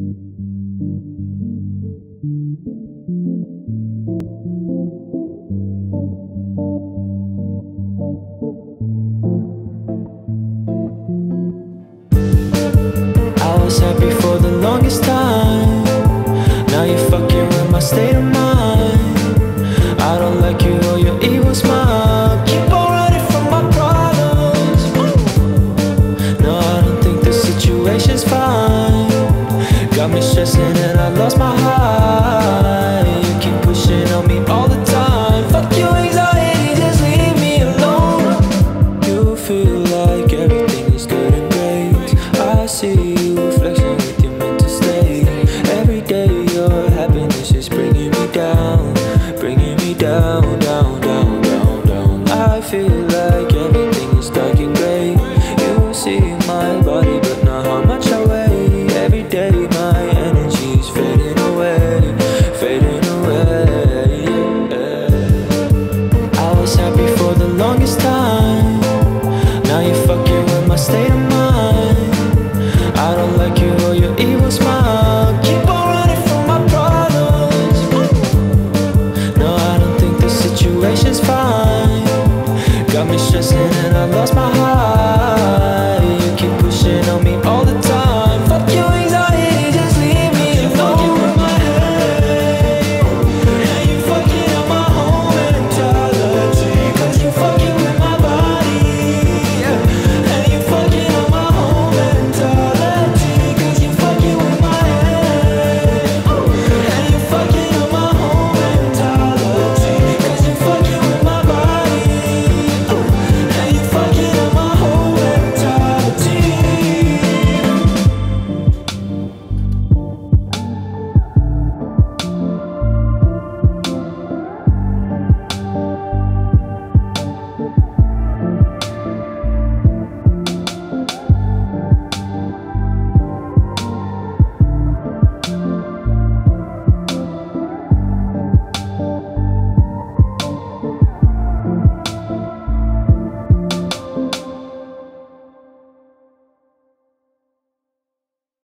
I was happy for the longest time. Now you're fucking with my state of mind. I don't like you or your evil smile. Keep on running from my problems. No, I don't think the situation's fine. Got me stressing and I lost my high. You keep pushing on me all the time. Fuck you anxiety, just leave me alone. You feel like everything is good and great. I see you reflection with your mental state. Every day your happiness is bringing me down. Bringing me down, down, down, down, down. I feel like everything is dark and grey. You see my body but not how much I weigh. Every day my energy is fading away. Fading away, yeah. I was happy for the longest time. Now you're fucking with my state of mind. I don't like you or your evil smile.